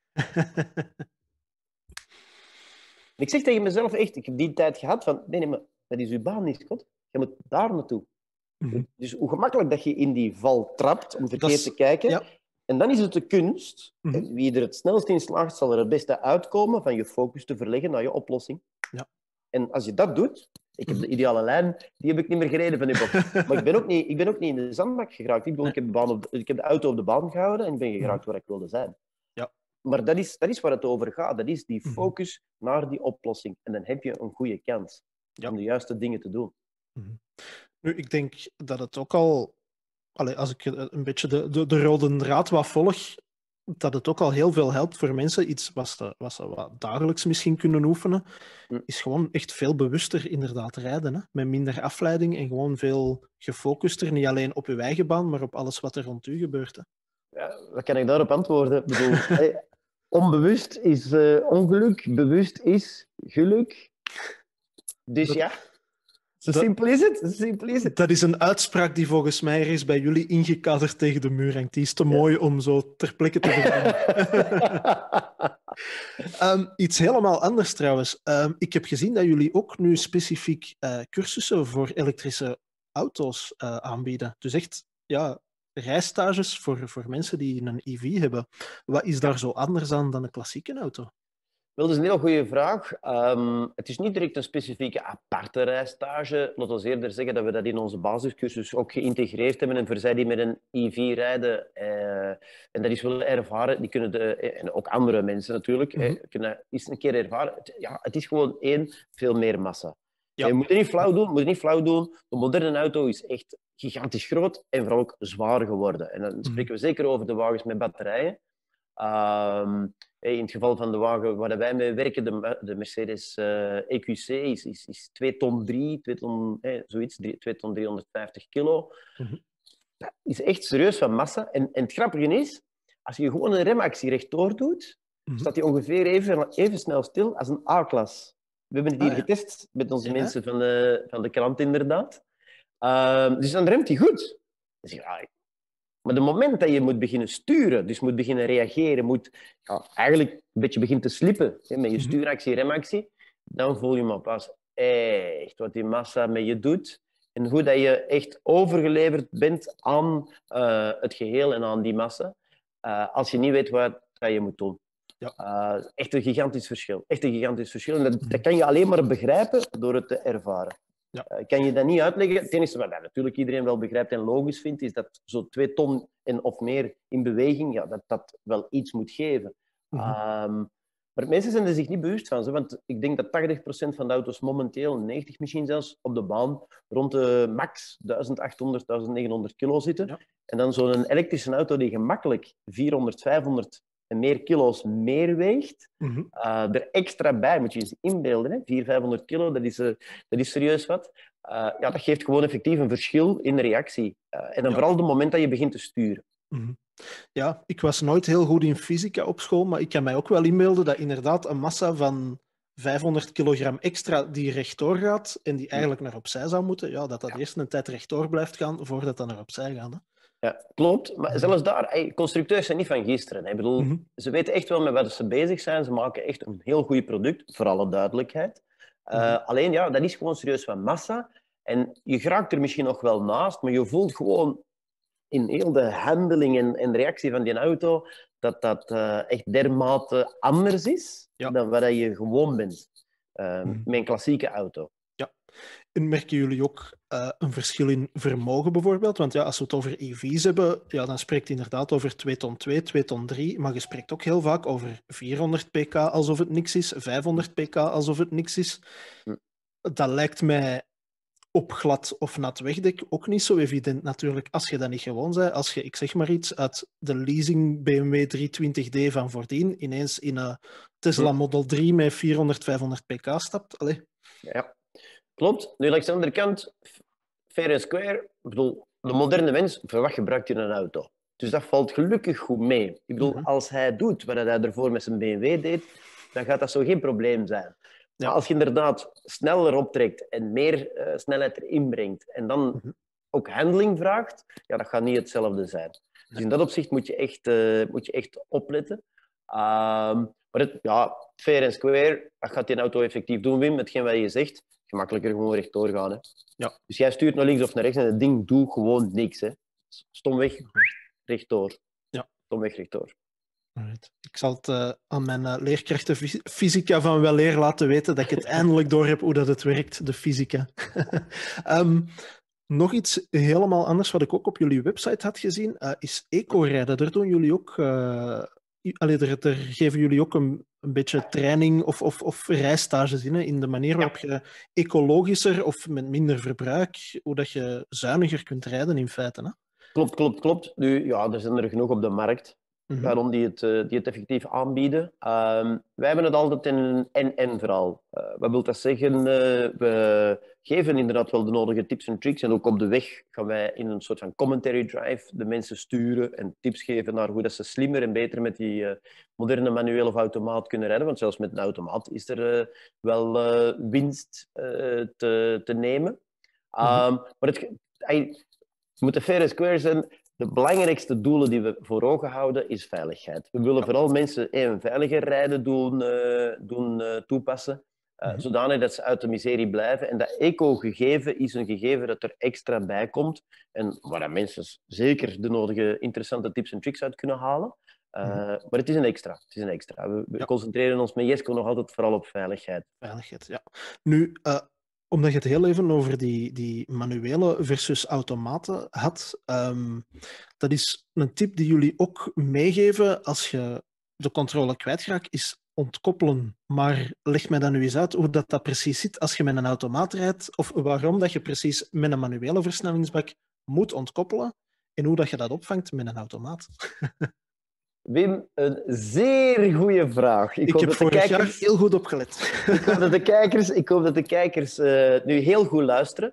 Ik zeg tegen mezelf echt, ik heb die tijd gehad van, nee, maar dat is uw baan niet, Scott. Je moet daar naartoe. Dus hoe gemakkelijk dat je in die val trapt om verkeerd te kijken. Ja. En dan is het de kunst. En wie er het snelst in slaagt, zal er het beste uitkomen van je focus te verleggen naar je oplossing. Ja. En als je dat doet... Ik heb de ideale lijn, die heb ik niet meer gereden van die bocht. Maar ik ben ook niet in de zandbak geraakt. Ik heb de auto op de baan gehouden en ik ben geraakt waar ik wilde zijn. Ja. Maar dat is waar het over gaat. Dat is die focus naar die oplossing. En dan heb je een goede kans om de juiste dingen te doen. Nu, ik denk dat het ook al... als ik een beetje de rode draad wat volg, dat het ook al heel veel helpt voor mensen. Iets wat ze wat dagelijks misschien kunnen oefenen, is gewoon echt veel bewuster inderdaad rijden. Hè? Met minder afleiding en gewoon veel gefocuster. Niet alleen op uw eigen baan, maar op alles wat er rond u gebeurt. Hè? Ja, wat kan ik daarop antwoorden? Ik bedoel, onbewust is ongeluk, bewust is geluk. Dus ja... Zo simpel is het. Dat is een uitspraak die volgens mij is bij jullie ingekaderd tegen de muur hangt. Die is te mooi om zo ter plekke te verzinnen. Iets helemaal anders trouwens. Ik heb gezien dat jullie ook nu specifiek cursussen voor elektrische auto's aanbieden. Dus echt rijstages voor mensen die een EV hebben. Wat is daar zo anders aan dan een klassieke auto? Wel, dat is een heel goede vraag. Het is niet direct een specifieke aparte rijstage. Laten we eerder zeggen dat we dat in onze basiscursus ook geïntegreerd hebben. En voor zij die met een EV rijden en dat is willen ervaren, die kunnen en ook andere mensen natuurlijk, kunnen eens een keer ervaren. Het is gewoon veel meer massa. Ja. Je moet het niet flauw doen. De moderne auto is echt gigantisch groot en vooral ook zwaar geworden. En dan spreken we zeker over de wagens met batterijen. In het geval van de wagen waar wij mee werken, de Mercedes EQC, is 2 ton 3, 2 ton, zoiets, 2 ton 350 kilo. Dat is echt serieus van massa. En het grappige is, als je gewoon een remactie rechtdoor doet, staat die ongeveer even snel stil als een A-klas. We hebben het hier getest met onze mensen van de krant, inderdaad. Dus dan remt hij goed. Dus maar het moment dat je moet beginnen sturen, dus moet beginnen reageren, eigenlijk een beetje begint te slippen met je stuuractie, remactie, dan voel je maar pas echt wat die massa met je doet en hoe dat je echt overgeleverd bent aan het geheel en aan die massa, als je niet weet wat je moet doen. Ja. Echt een gigantisch verschil. En dat kan je alleen maar begrijpen door het te ervaren. Ja. Kan je dat niet uitleggen? Het enige wat natuurlijk iedereen wel begrijpt en logisch vindt, is dat zo 2 ton of meer in beweging, dat wel iets moet geven. Maar mensen zijn er zich niet bewust van. Want ik denk dat 80% van de auto's momenteel, 90% misschien zelfs, op de baan rond de max 1800, 1900 kilo zitten. Ja. En dan zo'n elektrische auto die gemakkelijk 400, 500 en meer kilo's meer weegt, er extra bij, moet je eens inbeelden. 400, 500 kilo, dat is serieus wat. Dat geeft gewoon effectief een verschil in de reactie. En dan vooral op het moment dat je begint te sturen. Ja, ik was nooit heel goed in fysica op school, maar ik kan mij ook wel inbeelden dat inderdaad een massa van 500 kilogram extra die rechtdoor gaat en die eigenlijk naar opzij zou moeten, dat eerst een tijd rechtdoor blijft gaan voordat dat naar opzij gaat. Hè? Ja, klopt. Maar zelfs daar, constructeurs zijn niet van gisteren. Ik bedoel, ze weten echt wel met wat ze bezig zijn. Ze maken echt een heel goed product, voor alle duidelijkheid. Alleen, dat is gewoon serieus van massa. En je geraakt er misschien nog wel naast, maar je voelt gewoon in heel de handeling en reactie van die auto dat dat echt dermate anders is dan wat je gewoon bent met een klassieke auto. Ja. En merken jullie ook een verschil in vermogen bijvoorbeeld? Want als we het over EV's hebben, dan spreekt het inderdaad over 2 ton 2, 2 ton 3, maar je spreekt ook heel vaak over 400 pk alsof het niks is, 500 pk alsof het niks is. Dat lijkt mij op glad of nat wegdek ook niet zo evident natuurlijk, als je dat niet gewoon bent. Als je, ik zeg maar iets, uit de leasing BMW 320d van voordien ineens in een Tesla Model 3 met 400, 500 pk stapt. Allee. Ja, klopt. Nu, langs de andere kant, fair and square, ik bedoel, de moderne mens, voor wat gebruikt hij een auto? Dus dat valt gelukkig goed mee. Ik bedoel, als hij doet wat hij ervoor met zijn BMW deed, dan gaat dat zo geen probleem zijn. Ja. Maar als je inderdaad sneller optrekt en meer snelheid erin brengt en dan ook handling vraagt, dat gaat niet hetzelfde zijn. Dus in dat opzicht moet je echt opletten. Maar fair and square, dat gaat die auto effectief doen, Wim, hetgeen wat je zegt. Gemakkelijker gewoon rechtdoor gaan. Hè. Ja. Dus jij stuurt naar links of naar rechts en het ding doet gewoon niks. Hè. Stomweg rechtdoor. Ja. Stomweg rechtdoor. Right. Ik zal het aan mijn leerkrachten fysica van weleer laten weten dat ik het eindelijk door heb hoe dat het werkt, de fysica. Nog iets helemaal anders wat ik ook op jullie website had gezien, is eco-rijden. Daar doen jullie ook... daar geven jullie ook een beetje training of rijstages in de manier waarop je ecologischer of met minder verbruik, hoe dat je zuiniger kunt rijden in feite. Hè? Klopt. Nu, er zijn er genoeg op de markt. Waarom die het effectief aanbieden. Wij hebben het altijd in een en-en verhaal. Wat wil dat zeggen? We geven inderdaad wel de nodige tips en tricks. En ook op de weg gaan wij in een soort van commentary drive de mensen sturen en tips geven naar hoe dat ze slimmer en beter met die moderne manueel of automaat kunnen rijden. Want zelfs met een automaat is er wel winst te nemen. Maar het moet een fair and square zijn. De belangrijkste doelen die we voor ogen houden is veiligheid. We willen vooral mensen een veiliger rijden doen toepassen, zodanig dat ze uit de miserie blijven. En dat eco-gegeven is een gegeven dat er extra bij komt en waar mensen zeker de nodige interessante tips en tricks uit kunnen halen. Maar het is een extra. We concentreren ons met Jesco nog altijd vooral op veiligheid. Veiligheid, ja. Nu... Omdat je het heel even over die manuele versus automaten had, dat is een tip die jullie ook meegeven als je de controle kwijtraakt, is ontkoppelen. Maar leg mij dan nu eens uit hoe dat precies zit als je met een automaat rijdt, of waarom dat je precies met een manuele versnellingsbak moet ontkoppelen en hoe dat je dat opvangt met een automaat. Wim, een zeer goede vraag. Ik heb vorig jaar heel goed opgelet. Ik hoop dat de kijkers nu heel goed luisteren.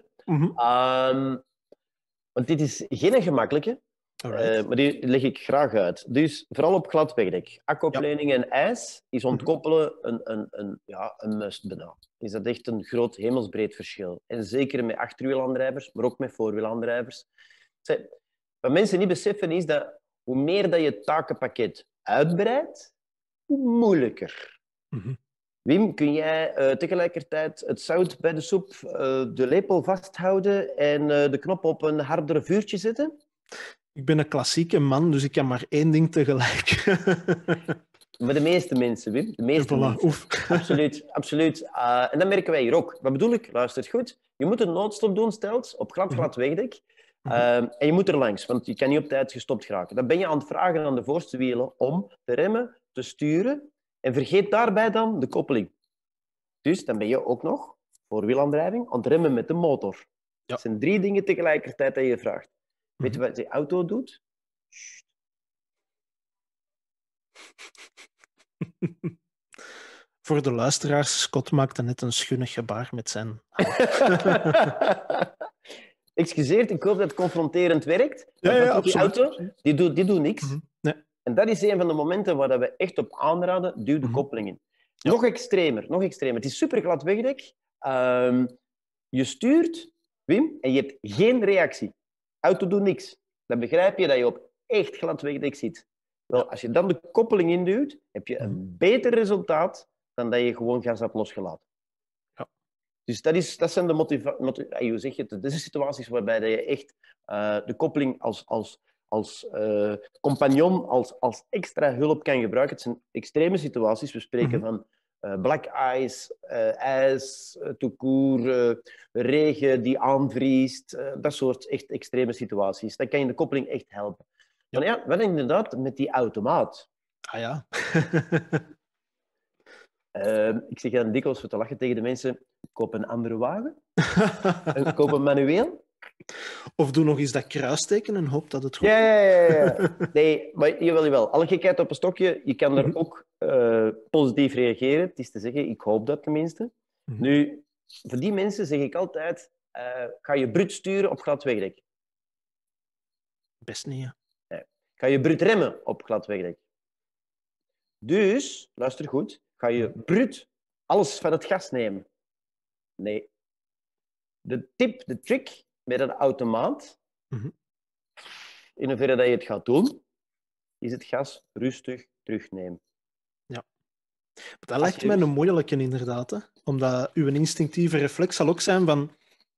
Want dit is geen gemakkelijke, maar die leg ik graag uit. Dus vooral op glad wegdek. Akkoplening en ijs is ontkoppelen een must bijna. Is dat echt een groot hemelsbreed verschil. En zeker met achterwielaandrijvers, maar ook met voorwielaandrijvers. Wat mensen niet beseffen is dat hoe meer dat je het takenpakket uitbreidt, hoe moeilijker. Wim, kun jij tegelijkertijd het zout bij de soep, de lepel vasthouden en de knop op een harder vuurtje zetten? Ik ben een klassieke man, dus ik kan maar één ding tegelijk. Maar de meeste mensen, Wim. De meeste mensen. Absoluut. En dat merken wij hier ook. Wat bedoel ik? Luister goed. Je moet een noodstop doen, stelt, op glad wegdek. En je moet er langs, want je kan niet op tijd gestopt geraken. Dan ben je aan het vragen aan de voorste wielen om te remmen, te sturen en vergeet daarbij dan de koppeling. Dus dan ben je ook nog, voor wielaandrijving, aan het remmen met de motor. Ja. Dat zijn 3 dingen tegelijkertijd dat je vraagt. Weet je wat die auto doet? Voor de luisteraars, Scott maakte net een schunnig gebaar met zijn hand. Excuseer, ik hoop dat het confronterend werkt. Ja, die auto, die doet niks. Nee. En dat is een van de momenten waar we echt op aanraden, duw de koppeling in. Ja. Nog extremer. Het is super glad wegdek. Je stuurt, Wim, en je hebt geen reactie. Auto doet niks. Dan begrijp je dat je op echt glad wegdek zit. Wel, als je dan de koppeling induwt, heb je een beter resultaat dan dat je gewoon gas hebt losgelaten. Dus dat zijn de hoe zeg je het? Dat zijn situaties waarbij je echt de koppeling als compagnon, als extra hulp kan gebruiken. Het zijn extreme situaties. We spreken van black ice, ijs, tout court, regen die aanvriest. Dat soort echt extreme situaties. Dan kan je de koppeling echt helpen. Ja. Maar ja, wel inderdaad met die automaat. Ah ja. Ik zeg dan dikwijls voor te lachen tegen de mensen, koop een andere wagen. Koop een manueel. Of doe nog eens dat kruisteken en hoop dat het goed Ja. Nee, maar jawel. Alle gekheid op een stokje, je kan er ook positief reageren. Het is te zeggen, ik hoop dat tenminste. Nu, voor die mensen zeg ik altijd, ga je brut sturen op glad wegdek. Best niet, ja. Nee. Ga je brut remmen op glad wegdek. Dus, luister goed, ga je brut alles van het gas nemen. Nee. De trick met een automaat, in hoeverre dat je het gaat doen, is het gas rustig terugnemen. Ja. Dat lijkt mij een moeilijke inderdaad. Hè? Omdat uw instinctieve reflex zal ook zijn van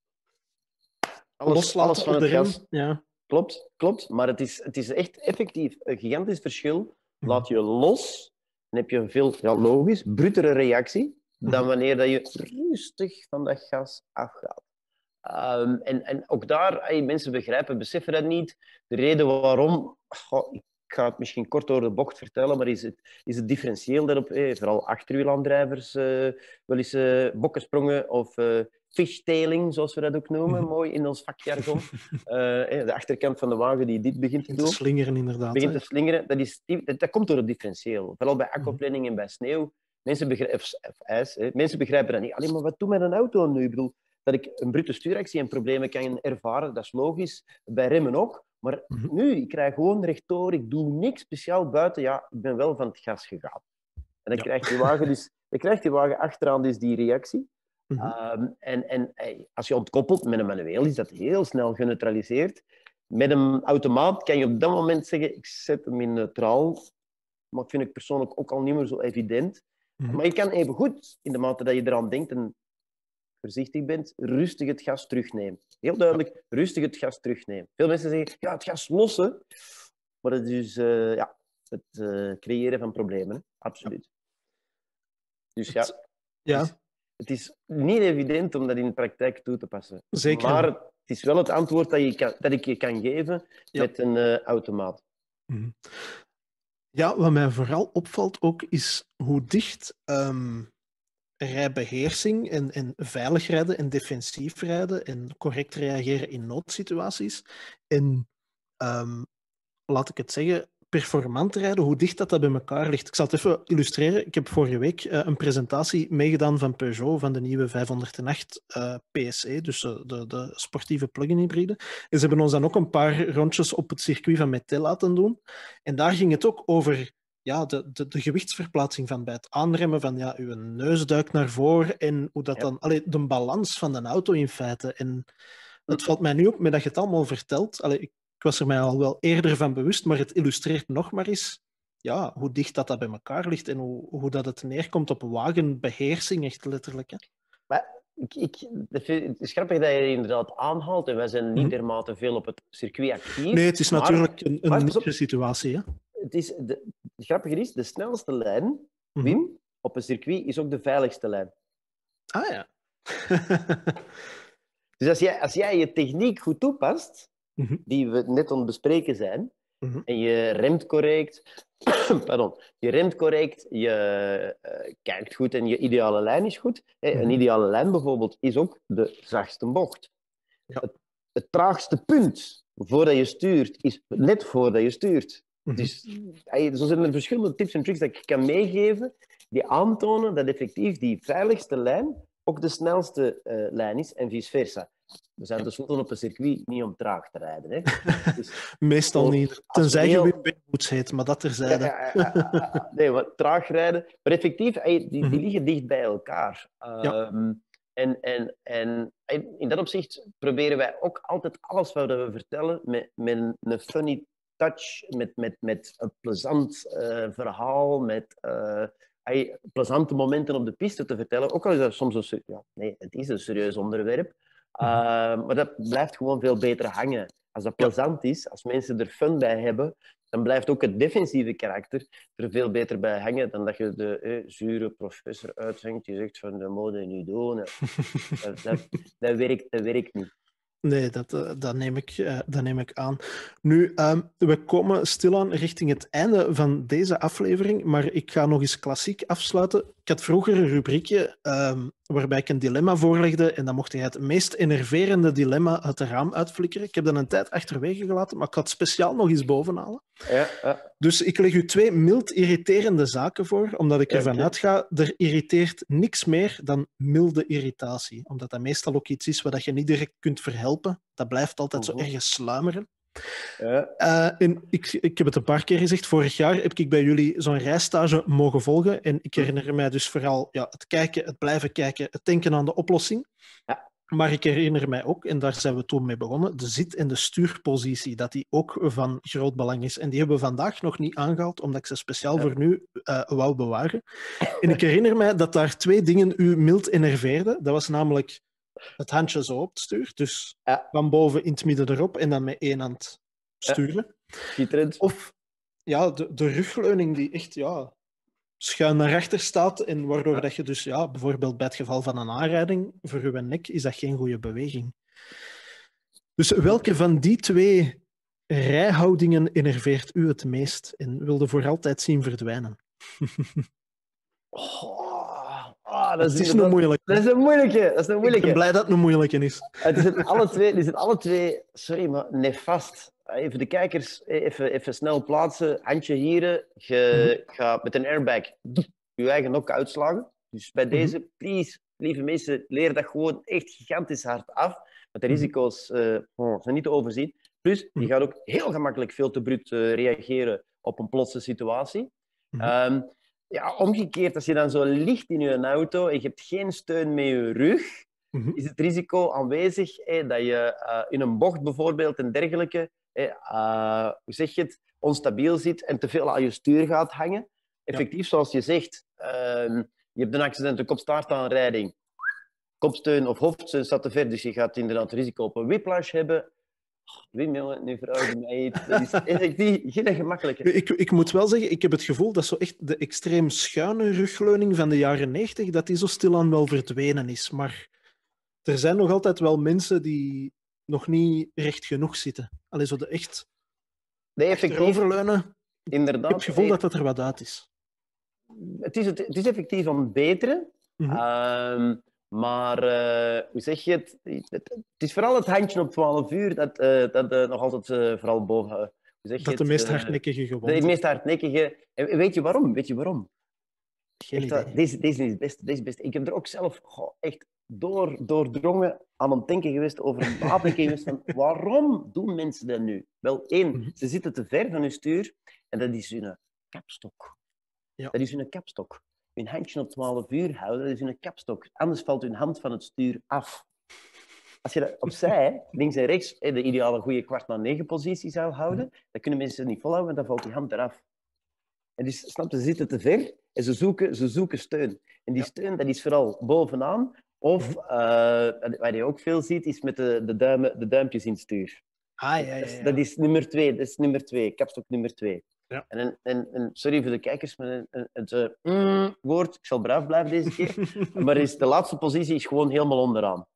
alles van het gas. Ja. Klopt. Maar het is echt effectief een gigantisch verschil. Laat je los, dan heb je een veel, logisch, brutere reactie dan wanneer dat je rustig van dat gas afgaat. En ook daar, mensen beseffen dat niet. De reden waarom, ik ga het misschien kort door de bocht vertellen, maar is het differentieel daarop, vooral achterwielaandrijvers, wel eens bokkensprongen of fishtailing, zoals we dat ook noemen, mooi in ons vakjargon. De achterkant van de wagen die dit begint te doen. Slingeren, inderdaad. Begint te slingeren. Dat komt door het differentieel. Vooral bij aquaplaning en bij sneeuw. Mensen begrijpen dat niet. Allee, maar wat doet met een auto nu? Ik bedoel, dat ik een brute stuuractie en problemen kan ervaren, dat is logisch. Bij remmen ook. Maar nu, ik krijg gewoon rechtdoor, ik doe niks speciaal buiten. Ja, ik ben wel van het gas gegaan. En dan krijgt die wagen achteraan dus die reactie. Als je ontkoppelt met een manueel, is dat heel snel geneutraliseerd. Met een automaat kan je op dat moment zeggen, ik zet hem in neutraal. Maar dat vind ik persoonlijk ook al niet meer zo evident. Maar je kan even goed, in de mate dat je eraan denkt en voorzichtig bent, rustig het gas terugnemen. Heel duidelijk, rustig het gas terugnemen. Veel mensen zeggen, ja, het gas lossen. Maar dat is het creëren van problemen. Hè? Absoluut. Dus het is niet evident om dat in de praktijk toe te passen. Zeker. Maar het is wel het antwoord dat ik je kan geven met een automaat. Ja, wat mij vooral opvalt ook, is hoe dicht rijbeheersing en veilig rijden en defensief rijden en correct reageren in noodsituaties en, laat ik het zeggen, performant rijden, hoe dicht dat bij elkaar ligt. Ik zal het even illustreren. Ik heb vorige week een presentatie meegedaan van Peugeot, van de nieuwe 508 PSE, dus de sportieve plug-in hybride. En ze hebben ons dan ook een paar rondjes op het circuit van Metel laten doen. En daar ging het ook over de gewichtsverplaatsing van bij het aanremmen, van uw neus duikt naar voren en hoe dat dan... de balans van een auto in feite. En het valt mij nu op, met dat je het allemaal vertelt. Ik was er mij al wel eerder van bewust, maar het illustreert nog maar eens hoe dicht dat bij elkaar ligt en hoe dat het neerkomt op wagenbeheersing, echt letterlijk. Hè. Maar het is grappig dat je inderdaad aanhaalt en wij zijn niet dermate veel op het circuit actief. Nee, het is natuurlijk een niche situatie. Hè? Het grappige is, de snelste lijn, Wim, op een circuit is ook de veiligste lijn. Ah ja. Dus als jij je techniek goed toepast, die we net aan het bespreken zijn, en je remt correct, je kijkt goed en je ideale lijn is goed. Een ideale lijn bijvoorbeeld is ook de zachtste bocht. Ja. Het traagste punt voordat je stuurt is net voordat je stuurt. Dus zo zijn er verschillende tips en tricks dat ik kan meegeven die aantonen dat effectief die veiligste lijn ook de snelste lijn is en vice versa. We zijn tenslotte op een circuit niet om traag te rijden. Hè? Dus meestal niet. Tenzij je weer Benwoods heet, maar dat terzijde. Nee, maar traag rijden. Maar effectief, die liggen dicht bij elkaar. En in dat opzicht proberen wij ook altijd alles wat we vertellen met een funny touch, met een plezant verhaal, met plezante momenten op de piste te vertellen. Ook al is dat soms het is een serieus onderwerp. Maar dat blijft gewoon veel beter hangen. Als dat plezant is, als mensen er fun bij hebben, dan blijft ook het defensieve karakter er veel beter bij hangen dan dat je de zure professor uithangt die zegt van de mode niet doen. Dat werkt niet. Nee, dat neem ik aan. Nu, we komen stilaan richting het einde van deze aflevering, maar ik ga nog eens klassiek afsluiten. Ik had vroeger een rubriekje waarbij ik een dilemma voorlegde en dan mocht je het meest enerverende dilemma uit het raam uitflikkeren. Ik heb dat een tijd achterwege gelaten, maar ik ga het speciaal nog eens bovenhalen. Ja. Dus ik leg u 2 mild irriterende zaken voor, omdat ik ervan uitga, er irriteert niks meer dan milde irritatie. Omdat dat meestal ook iets is wat je niet direct kunt verhelpen. Dat blijft altijd zo ergens sluimeren. En ik heb het een paar keer gezegd, vorig jaar heb ik bij jullie zo'n rijstage mogen volgen en ik herinner mij dus vooral het kijken, het blijven kijken, het denken aan de oplossing. Ja. Maar ik herinner mij ook, en daar zijn we toen mee begonnen, de zit- en de stuurpositie, dat die ook van groot belang is. En die hebben we vandaag nog niet aangehaald, omdat ik ze speciaal voor nu wou bewaren. En ik herinner mij dat daar 2 dingen u mild enerveerden. Dat was namelijk het handje zo op het stuur, dus van boven in het midden erop en dan met 1 hand sturen. Of de rugleuning die echt schuin naar achter staat en waardoor dat je dus bijvoorbeeld bij het geval van een aanrijding voor uw nek is dat geen goede beweging. Dus welke van die 2 rijhoudingen enerveert u het meest en wilde voor altijd zien verdwijnen? Dat is een moeilijke. Dat is een moeilijke. Ik ben blij dat het een moeilijke is. Die zijn alle twee, sorry, maar nefast. Even de kijkers even snel plaatsen. Handje hier. Je gaat met een airbag je eigen nok uitslagen. Dus bij deze, please, lieve mensen, leer dat gewoon echt gigantisch hard af. Want de risico's zijn niet te overzien. Plus, je gaat ook heel gemakkelijk veel te bruut reageren op een plotse situatie. Omgekeerd, als je dan zo ligt in je auto en je hebt geen steun met je rug, is het risico aanwezig dat je in een bocht bijvoorbeeld en dergelijke, hoe zeg je het, onstabiel zit en te veel aan je stuur gaat hangen. Effectief, zoals je zegt, je hebt een accident, een kopstaartaanrijding, kopsteun of hoofdsteun staat te ver, dus je gaat inderdaad risico op een whiplash hebben. Wim, jongen, nu verhouden mij iets. Dat is effectief geen gemakkelijke. Ik moet wel zeggen, ik heb het gevoel dat zo echt de extreem schuine rugleuning van de jaren 90, dat die zo stilaan wel verdwenen is. Maar er zijn nog altijd wel die nog niet recht genoeg zitten. Allee, zo de echt overleunen. Inderdaad. Ik heb het gevoel dat dat er wat uit is. Het is effectief aan het beteren. Maar hoe zeg je het? Het is vooral het handje op 12 uur dat nog altijd vooral boven... hoe zeg je dat het? De meest hardnekkige gewoonte. De meest hardnekkige... En weet je waarom? Geen idee. Deze is het beste. Deze is het beste. Ik heb er ook zelf echt doordrongen aan het denken geweest over een wapen geweest van waarom doen mensen dat nu? Wel, 1, ze zitten te ver van hun stuur en dat is hun kapstok. Ja. Dat is hun kapstok. Hun handje op 12 uur houden, dat is hun kapstok. Anders valt hun hand van het stuur af. Als je dat opzij, links en rechts, de ideale goede 8:45 positie zou houden, dan kunnen mensen niet volhouden, want dan valt die hand eraf. En dus, snap je, ze zitten te ver en ze zoeken steun. En die steun, dat is vooral bovenaan. Of, wat je ook veel ziet, is met de duimpjes in het stuur. Dat is nummer 2. Kapstok nummer 2. Ja. En sorry voor de kijkers, maar het woord, ik zal braaf blijven deze keer, maar de laatste positie is gewoon helemaal onderaan.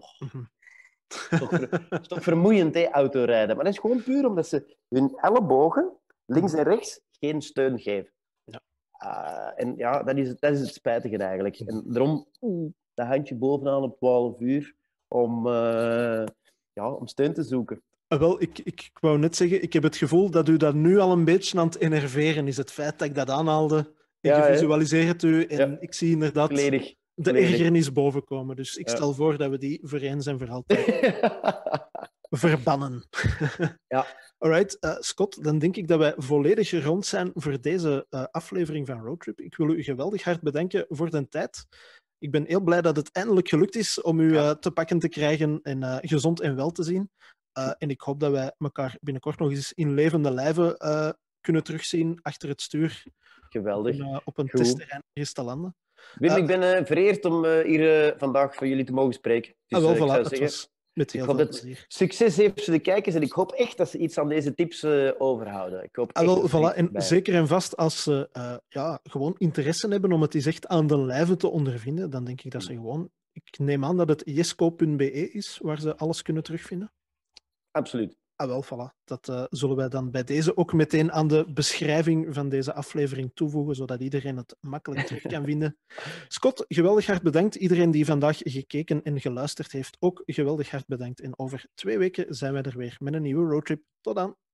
Het is toch vermoeiend, autorijden. Maar dat is gewoon puur omdat ze hun ellebogen, links en rechts, geen steun geven. Ja. Dat is het spijtige eigenlijk. En daarom dat handje bovenaan op 12 uur om steun te zoeken. Wel, ik wou net zeggen, ik heb het gevoel dat u dat nu al een beetje aan het enerveren is. Het feit dat ik dat aanhaalde. Ik visualiseer het u en ik zie inderdaad de ergernis bovenkomen. Dus ik stel voor dat we die voor eens en voor altijd verbannen. Alright, Scott, dan denk ik dat wij volledig rond zijn voor deze aflevering van Roadtrip. Ik wil u geweldig hard bedanken voor de tijd. Ik ben heel blij dat het eindelijk gelukt is om u te pakken te krijgen en gezond en wel te zien. En ik hoop dat wij elkaar binnenkort nog eens in levende lijven kunnen terugzien achter het stuur Geweldig. Op een Goed. testterrein ergens te landen. Wim, ik ben vereerd om hier vandaag van jullie te mogen spreken. Dus, wel, ik zou voilà, het zeggen, was met heel ik hoop veel dat plezier. succes heeft voor de kijkers en ik hoop echt dat ze iets aan deze tips overhouden. Ik hoop echt Wel, dat ze voilà. iets En bij- zeker en vast als ze gewoon interesse hebben om het eens echt aan de lijve te ondervinden, dan denk ik dat ze gewoon... Ik neem aan dat het jesco.be is, waar ze alles kunnen terugvinden. Absoluut. Wel, voilà. Dat zullen wij dan bij deze ook meteen aan de beschrijving van deze aflevering toevoegen, zodat iedereen het makkelijk terug kan vinden. Scott, geweldig hard bedankt. Iedereen die vandaag gekeken en geluisterd heeft, ook geweldig hard bedankt. En over 2 weken zijn wij er weer met een nieuwe roadtrip. Tot dan!